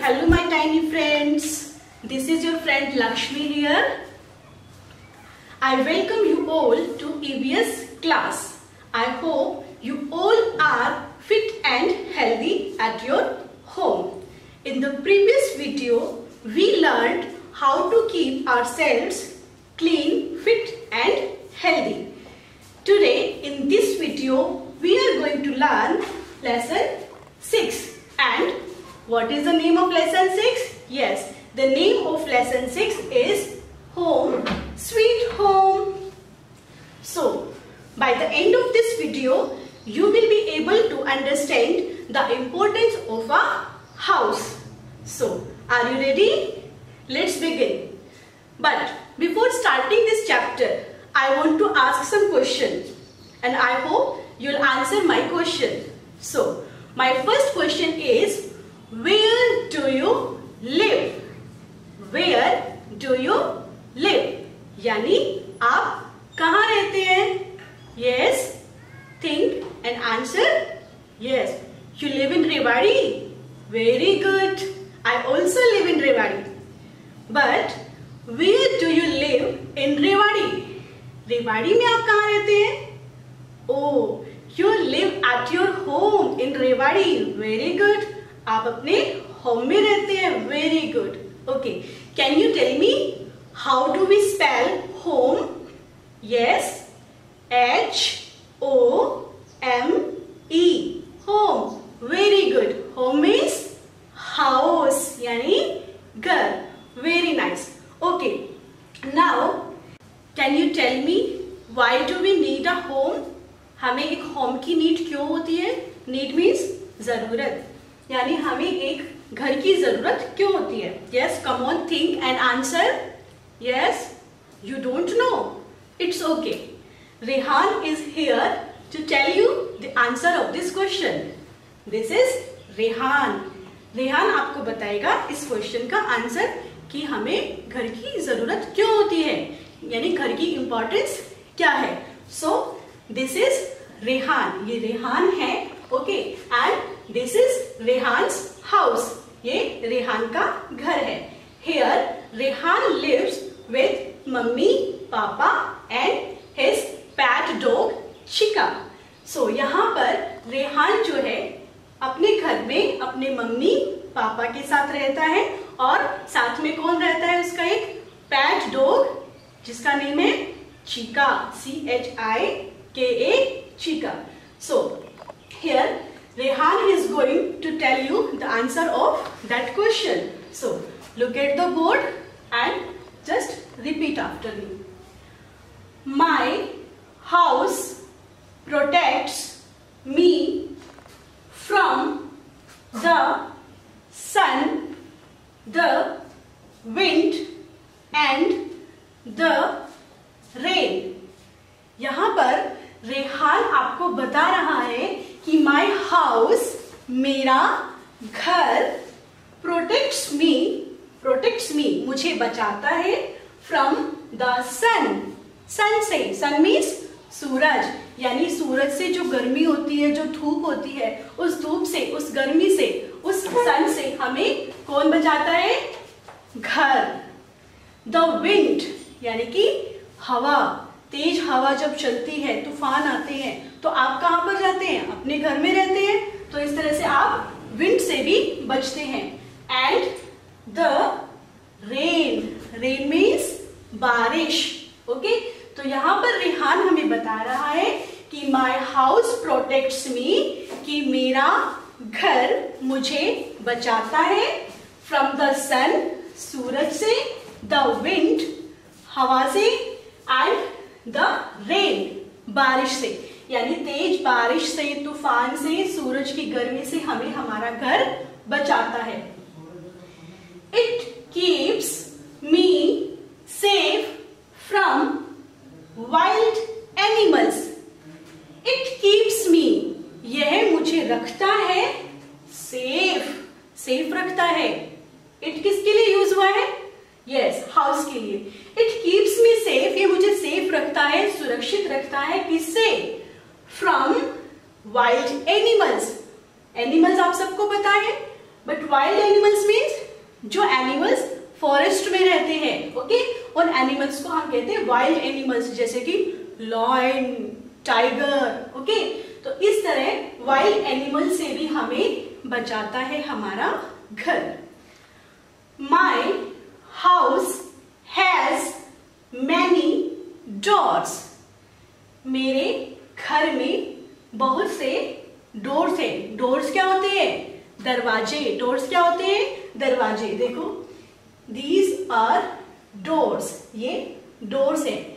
Hello my tiny friends. This is your friend Lakshmi here. I welcome you all to EVS class. I hope you all are fit and healthy at your home. In the previous video, we learned how to keep ourselves clean, fit and healthy. Today in this video, we are going to learn lesson 6. And what is the name of lesson 6? Yes, the name of lesson 6 is Home Sweet Home. So, by the end of this video, you will be able to understand the importance of a house. So, are you ready? Let's begin. But before starting this chapter, I want to ask some questions and I hope you'll answer my question. So, my first question is, where do you live? Where do you live? यानी आप कहाँ रहते हैं? Yes, think and answer. Yes, you live in Rewari. Very good. I also live in Rewari. But where do you live in Rewari? Rewari में आप कहाँ रहते हैं? Oh, you live at your home in Rewari. Very good. आप अपने home में रहते हैं. Very good. Okay. Can you tell me how do we spell home? Yes. H-O-M-E. Home. Very good. Home means house. यानी घर. Very nice. Okay. Now, can you tell me why do we need a home? हमें एक home की need क्यों होती है? Need means जरूरत, यानी हमें एक घर की जरूरत क्यों होती है? Yes, come on, think and answer. Yes, you don't know, it's okay. Rehan is here to tell you the answer of this question. This is Rehan. Rehan आपको बताएगा इस क्वेश्चन का आंसर कि हमें घर की जरूरत क्यों होती है, यानी घर की इंपॉर्टेंस क्या है. So this is Rehan. ये रेहान है. Okay, and this is Rehan's house. ये रेहान का घर है. Here Rehan lives with mummy, papa and his pet dog Chika. So यहाँ पर रेहान जो है अपने घर में अपने मम्मी पापा के साथ रहता है और साथ में कौन रहता है? उसका एक पैट डॉग जिसका नेम है चिका. CHIKA, Chica. So here Rehan is going to tell you the answer of that question. So look at the board and just repeat after me. My house protects me from the sun, the wind and the rain. यहाँ पर रेहान आपको बता रहा है कि my house, मेरा घर, protects मी, मुझे बचाता है फ्रॉम द सन. सन से, सन मीन्स सूरज, यानी सूरज से जो गर्मी होती है, जो धूप होती है, उस धूप से, उस गर्मी से, उस सन से हमें कौन बचाता है? घर. द विंड, यानी कि हवा, तेज हवा जब चलती है, तूफान आते हैं, तो आप कहां पर जाते हैं? अपने घर में रहते हैं. तो इस तरह से आप विंड से भी बचते हैं. And the rain, rain means बारिश. ओके, तो यहाँ पर रेहान हमें बता रहा है कि माई हाउस प्रोटेक्ट्स मी, कि मेरा घर मुझे बचाता है फ्रॉम द सन, सूरज से, द विंड, हवा से, एंड द रेन, बारिश से, यानी तेज बारिश से, तूफान से, सूरज की गर्मी से हमें हमारा घर बचाता है. It keeps me safe from wild animals. It keeps me, यह मुझे रखता है सेफ, सेफ रखता है. इट किसके लिए यूज हुआ है? यस, हाउस के लिए. इट कीप्स मी सेफ, ये मुझे सेफ रखता है, सुरक्षित रखता है. किससे? From wild animals. एनिमल्स आप सबको पता है, बट वाइल्ड एनिमल्स मीन्स जो एनिमल्स फॉरेस्ट में रहते हैं, ओके, और एनिमल्स को हम कहते हैं वाइल्ड एनिमल्स, जैसे कि लॉयन, टाइगर, ओके। तो इस तरह वाइल्ड एनिमल से भी हमें बचाता है हमारा घर। My house has many doors. मेरे घर में बहुत से डोर्स हैं। डोर्स क्या होते हैं? दरवाजे। डोर्स क्या होते हैं? दरवाजे। देखो, दीज आर डोर्स, ये डोर्स है,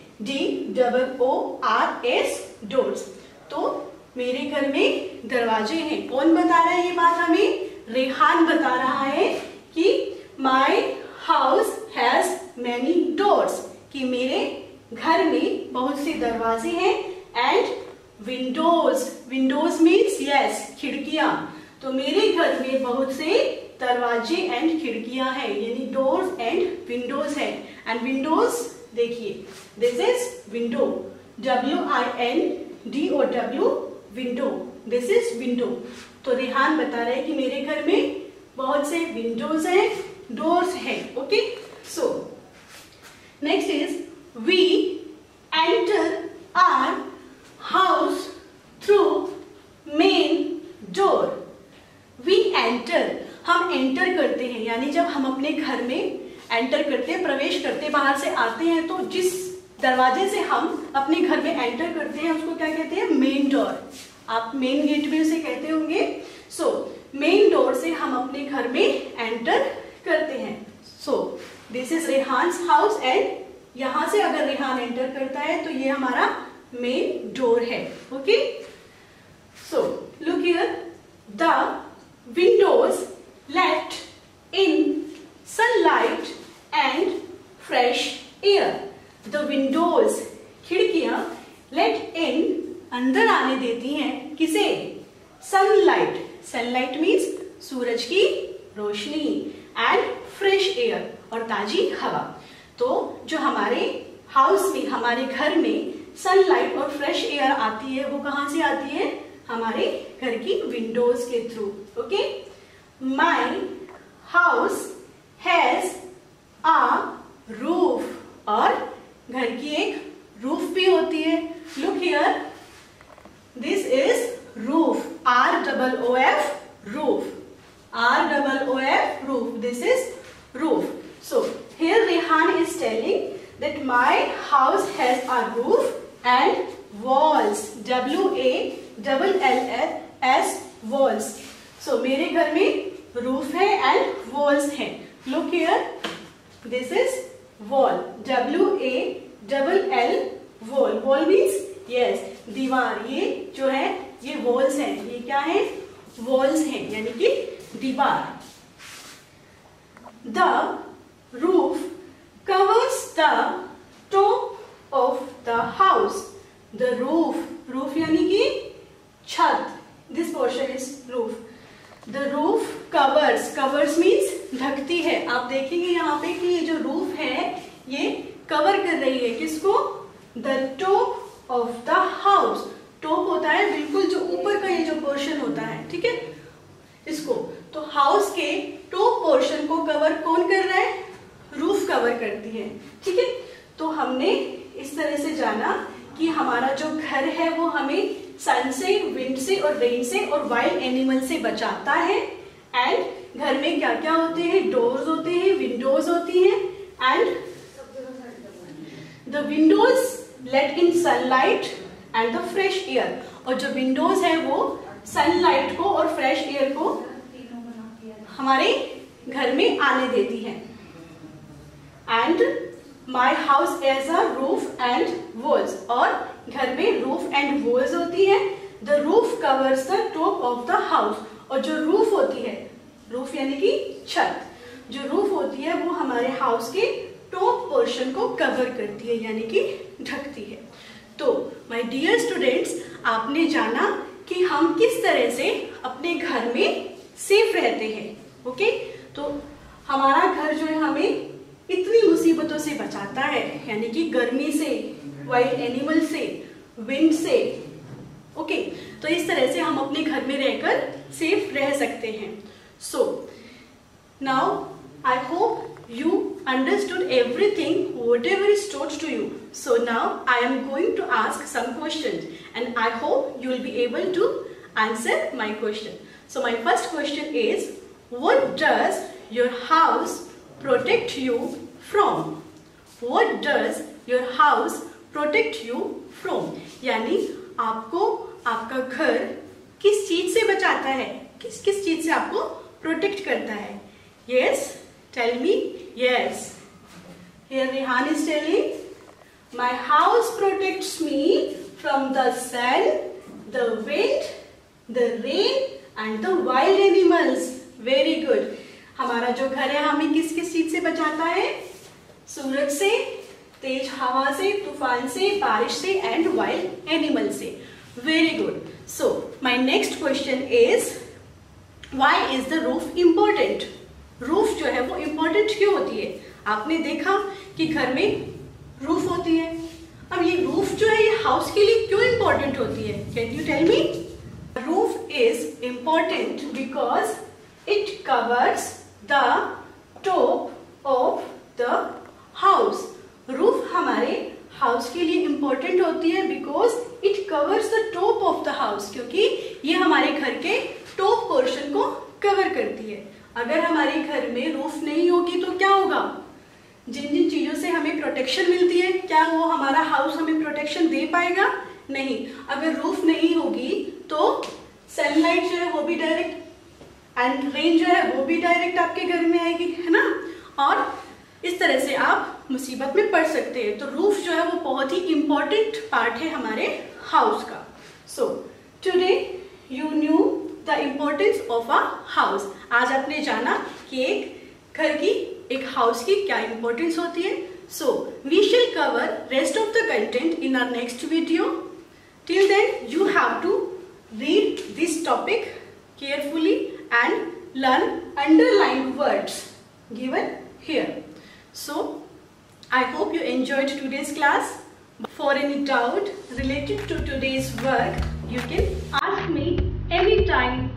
DOORS, डोर्स। तो मेरे घर में दरवाजे हैं। कौन बता रहा है ये बात हमें? रेहान बता रहा है कि my house has many doors, कि मेरे घर में बहुत से दरवाजे हैं। And windows, windows means yes, खिड़कियां। तो मेरे घर में बहुत से दरवाजे एंड खिड़कियां हैं, यानी डोर्स एंड विंडोज है। एंड विंडोज देखिए, this is window, WINDOW, window, this is window. तो रेहान बता रहे हैं कि मेरे घर में बहुत से विंडोज हैं, डोर्स हैं, okay. So next is we enter our house through main door. We enter, हम एंटर करते हैं, यानी जब हम अपने घर में एंटर करते हैं, प्रवेश करते हैं, बाहर से आते हैं, तो जिस दरवाजे से हम अपने घर में एंटर करते हैं उसको क्या कहते हैं? Main door. आप मेन गेट में उसे कहते होंगे। सो मेन डोर से हम अपने घर में एंटर करते हैं। So this is Rehan's house, and यहां से अगर रेहान एंटर करता है तो ये हमारा मेन डोर है, okay. So look here, the windows let in sunlight and fresh air. The windows, खिड़कियां, लेट इन, अंदर आने देती हैं, किसे? सनलाइट। सनलाइट मीन्स सूरज की रोशनी, एंड फ्रेश एयर, और ताजी हवा। तो जो हमारे हाउस में, हमारे घर में सनलाइट और फ्रेश एयर आती है, वो कहां से आती है? हमारे घर की विंडोज के through, okay. My house has a roof, और घर की एक रूफ भी होती है। Look here, this is roof, ROOF, roof, ROOF, roof, this is roof. So here Rehan is telling that my house has a roof and walls, WALLS, walls. So मेरे घर में roof है and walls है. Look here, this is wall, WALL, wall. Wall means yes, दीवार. ये जो है ये walls हैं. ये क्या है? walls हैं, यानी कि दीवार. The roof covers the top of the house. The roof यानी कि छत. This portion is roof. The roof covers means ढकती है. आप देखेंगे यहाँ पे कि ये जो roof है ये कवर कर रही है किसको? The top of the house. Top होता है बिल्कुल जो ऊपर का ये जो पोर्शन होता है, ठीक है, इसको. तो हाउस के टॉप पोर्शन को कवर कौन कर रहा है? रूफ कवर करती है, ठीक है. तो हमने इस तरह से जाना कि हमारा जो घर है वो हमें सन से, विंड से और रेन से और वाइल्ड एनिमल से बचाता है. एंड घर में क्या क्या होते हैं? डोर्स होते हैं, विंडोज होती हैं, and the windows let in sunlight and the fresh air. और जो विंडोज है वो सनलाइट को और फ्रेश एयर को हमारे घर में आने देती है. And my house has a roof and walls. और घर में रूफ एंड वॉल्स होती है. The roof covers the top of the house. और जो रूफ होती है, रूफ यानी कि छत, जो रूफ होती है वो हमारे हाउस के टॉप पोर्शन को कवर करती है, यानी कि ढकती है. तो माय डियर स्टूडेंट्स, आपने जाना कि हम किस तरह से अपने घर में सेफ रहते हैं. ओके, तो हमारा घर जो है हमें इतनी मुसीबतों से बचाता है, यानी कि गर्मी से, वाइल्ड एनिमल से, विंड से. ओके, तो इस तरह से हम अपने घर में रहकर सेफ रह सकते हैं. So now I hope you understood everything whatever is taught to you. So now I am going to ask some questions and I hope you will be able to answer my question. So my first question is, what does your house protect you from? What does your house protect you from? यानी आपको आपका घर किस चीज से बचाता है, किस किस चीज से आपको प्रोटेक्ट करता है? Yes, tell me. Yes. Here Rehan is telling, my house protects me from the sun, the wind, the rain and the wild animals. Very good. हमारा जो घर है हमें किस किस चीज से बचाता है? सूरज से, तेज हवा से, तूफान से, बारिश से एंड वाइल्ड एनिमल से. Very good. So my next question is, why is the roof important? Roof जो है वो इम्पोर्टेंट क्यों होती है? आपने देखा कि घर में रूफ होती है. अब ये रूफ जो है ये हाउस के लिए क्यों इम्पोर्टेंट होती है? Can you tell me? Roof is important because it covers the top of the house. Roof हमारे हाउस के लिए इम्पोर्टेंट होती है because it covers the top of the house, क्योंकि ये हमारे घर के टॉप पोर्शन को कवर करती है. अगर हमारे घर में रूफ नहीं होगी तो क्या होगा? जिन जिन चीजों से हमें प्रोटेक्शन मिलती है, क्या वो हमारा हाउस हमें प्रोटेक्शन दे पाएगा? नहीं. अगर रूफ नहीं होगी तो सनलाइट जो है वो भी डायरेक्ट एंड रेन जो है वो भी डायरेक्ट आपके घर में आएगी, है ना? और इस तरह से आप मुसीबत में पड़ सकते हैं. तो रूफ जो है वो बहुत ही इंपॉर्टेंट पार्ट है हमारे हाउस का. So today you knew the importance of a house. आज आपने जाना कि एक घर की, एक हाउस की क्या इम्पोर्टेंस होती है. So we shall cover rest of the content in our next video. Till then you have to read this topic carefully and learn underlined words given here. So I hope you enjoyed today's class. For any doubt related to today's work, you can ask me anytime